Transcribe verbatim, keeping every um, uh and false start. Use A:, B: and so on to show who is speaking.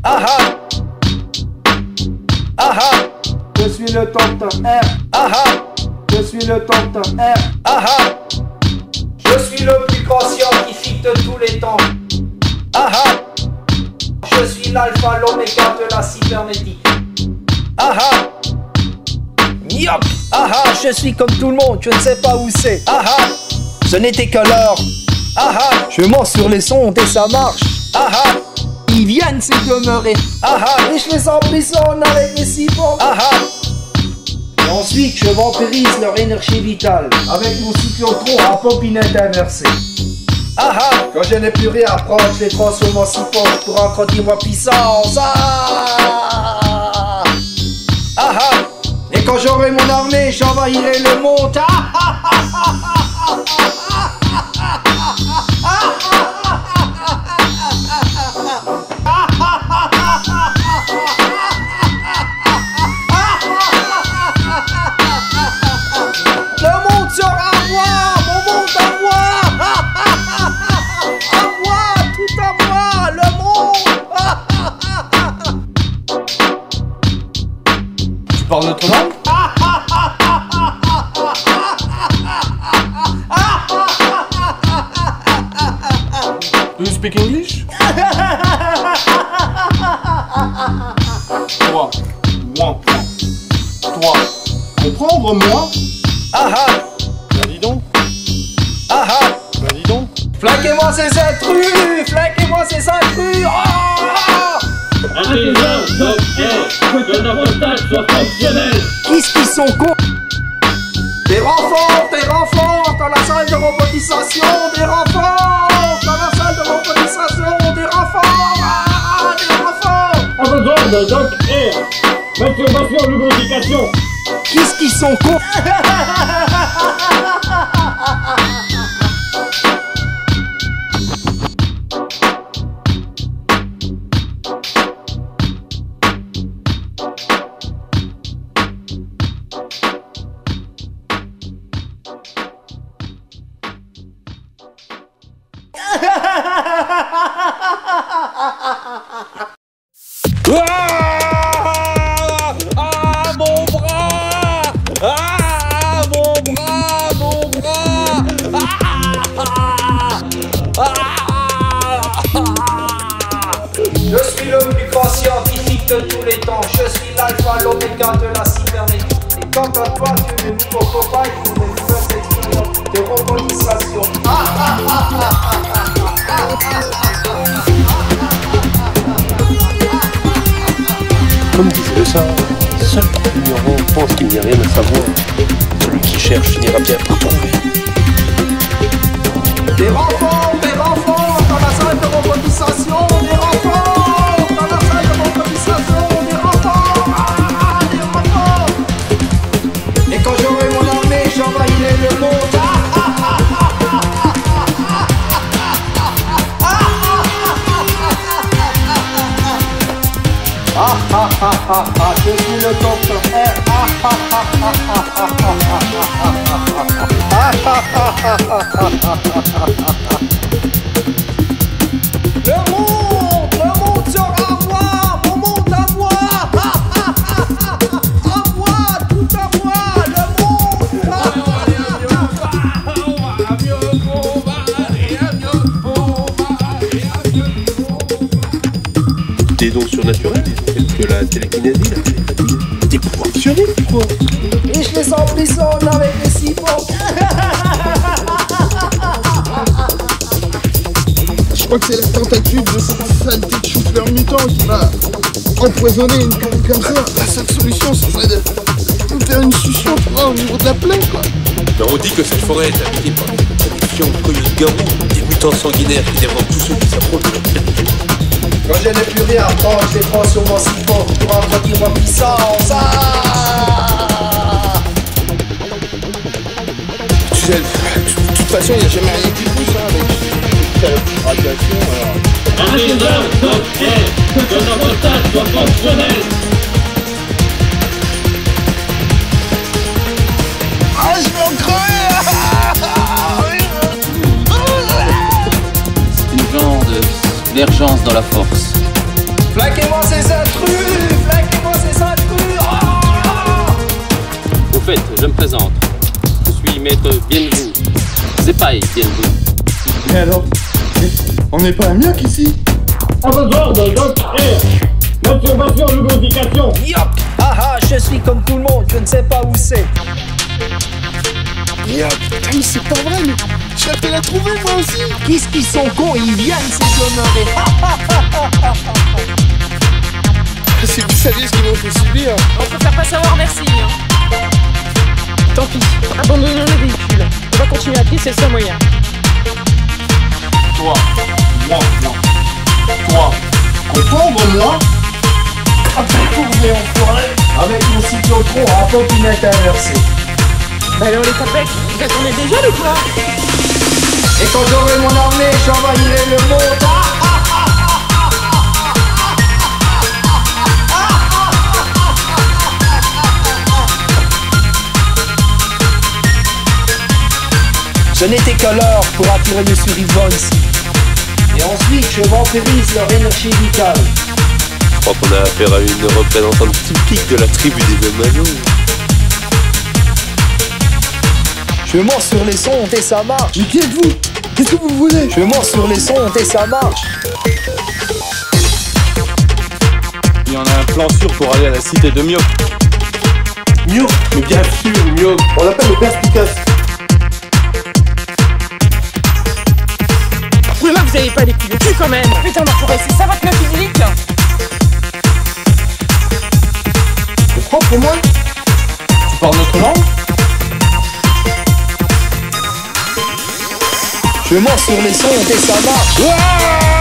A: Ah ah. Ah ah.
B: Je suis le tonton R.
A: Ah ah.
B: Je suis le tonton R.
A: Ah ah.
C: Je suis le plus grand scientifique de tous les temps.
A: Ah ah.
C: Je suis l'alpha, l'oméga de la cybernétique.
A: Ah ah. Yop. Ah ah. Je suis comme tout le monde, je ne sais pas où c'est. Ah ah. Ce n'était que l'heure. Ah ah. Je monte sur les sondes et ça marche. Ah ah.
B: Ils viennent s'y demeurer.
A: Ah ah.
B: Et je les emprisonne avec mes siphons.
A: Ah ah.
B: Et ensuite je vampirise leur énergie vitale avec mon cyclotron à pompinette inversée.
A: Ah ah.
B: Quand je n'ai plus rien à prendre, je les transforme en siphon pour accroître ma puissance. Ah
A: Ah ah.
B: Et quand j'aurai mon armée, j'envahirai le monde. Ah ah ah ah Le monde sera à moi, mon monde à moi. À moi, tout à moi, le monde.
A: Tu parles notre langue?
D: Do you speak English? Toi, moi, toi, comprendre moi?
A: Ah ah.
D: Ben dis donc,
A: Ah ah.
D: ben dis donc.
B: Flaquez-moi ces intrus, flaquez-moi ces intrus. Oh
E: Intelligence, donc, que notre stage soit fonctionnel.
A: Qu'est-ce qu'ils sont cons?
B: Des renforts, des renforts dans la salle de robotisation, des renforts dans la salle de robotisation, des renforts, ah, des renforts.
E: En besoin de Doc Air. Masturbation, lubrification.
A: Qu'est-ce qu'ils sont cons?
F: Ah, ah, mon bras! Ah, mon bras, mon bras! Ah, ah,
C: Je suis le plus grand scientifique de tous les temps. Je suis l'alpha, l'oméga de la cybernétique. Et quant à toi, tu es le nouveau cobaye pour les nouvelles expériences de robotisation. Ah, ah, ah, ah, ah, ah, ah, ah.
G: Comme disait ça, seul l'ignorant pense qu'il n'y a rien à savoir. Celui qui cherche finira bien par trouver.
B: Des renforts, des renforts dans la salle de robotisation, des renforts dans la salle de robotisation, des renforts, ah, des renforts. Et quand j'aurai mon armée, j'envahirai le monde. Ah, ah, ah, ah, ah, ah, ah, ah, ah, je suis le docteur R. Ah, ah, ah, ah, ah, ah, ah, ah, Le monde, le monde sera à moi, mon monde à moi. À moi, tout à moi, le monde.
G: Des dons surnaturels, tels que la télékinésie, la télépathie, des pouvoirs psioniques, quoi.
B: Et je les emprisonne avec les siphons.
H: Je crois que c'est la tentacule de cette saleté de chou-fleur mutant qui m'a empoisonné une connerie comme ça. La seule solution, ce serait de me faire une succion, tu vois, au niveau de la plaie, quoi.
G: Ben, on dit que cette forêt est habitée par des productions de coyotes-garous, des mutants sanguinaires qui dévorent tous ceux qui s'approchent de leur tête.
B: Quand je n'ai plus rien à prendre, je les prends sur mon siphon pour accroître ma puissance. Ah
H: Tu sais, de toute façon, il n'y a jamais rien qui pousse, hein, avec la radiation, alors...
E: Intelligence, donc, Air. Que notre stage soit fonctionnel.
H: Ah, je vais en crever.
I: C'est une genre de convergence dans la force.
B: Flaquez-moi
G: Aïe, bien joué.
H: Mais alors, on n'est pas un mioc ici?
E: Avant-garde, donc, et masturbation, lubrification.
A: Yop! Ah ah, je suis comme tout le monde, je ne sais pas où c'est.
H: Mioc, putain, mais c'est pas vrai, mais j'aurais pu la trouver moi aussi.
A: Qu'est-ce qu'ils sont cons, ils viennent ces honorés.
H: Si vous saviez ce qu'ils m'ont fait subir.
I: On peut faire pas savoir merci. Hein. Tant pis, abandonnons le véhicule. On va continuer à pied, c'est le seul moyen.
D: Toi, moi, moi. Toi, comprendre-moi.
H: Tourner en forêt.
A: Avec mon cyclotron à trottinette inversée.
I: Bah alors les tapettes, vous attendez déjà le quoi?
A: Et quand j'aurai mon armée, j'envahirai le monde. Ah, ah, ah, ah, ah. Ce n'était que l'heure pour attirer les survivants ici. Et ensuite, je vampirise leur énergie vitale.
G: Je crois qu'on a affaire à une représentante typique de la tribu des Amazones.
A: Je monte sur les sondes et ça marche.
H: Mais qui êtes-vous? Qu'est-ce que vous voulez?
A: Je monte sur les sondes et ça marche.
F: Il y en a un plan sûr pour aller à la cité de Mioc.
D: Mioc, mais bien sûr, Mioc. On l'appelle le perspicace.
I: Oui, là vous avez pas les coups de cul quand même. Putain, l'enfoiré, c'est ça votre meuf idyllique là?
D: C'est propre pour moi? Tu parles notre langue?
A: Je monte sur les sondes et ça marche.
F: Ah!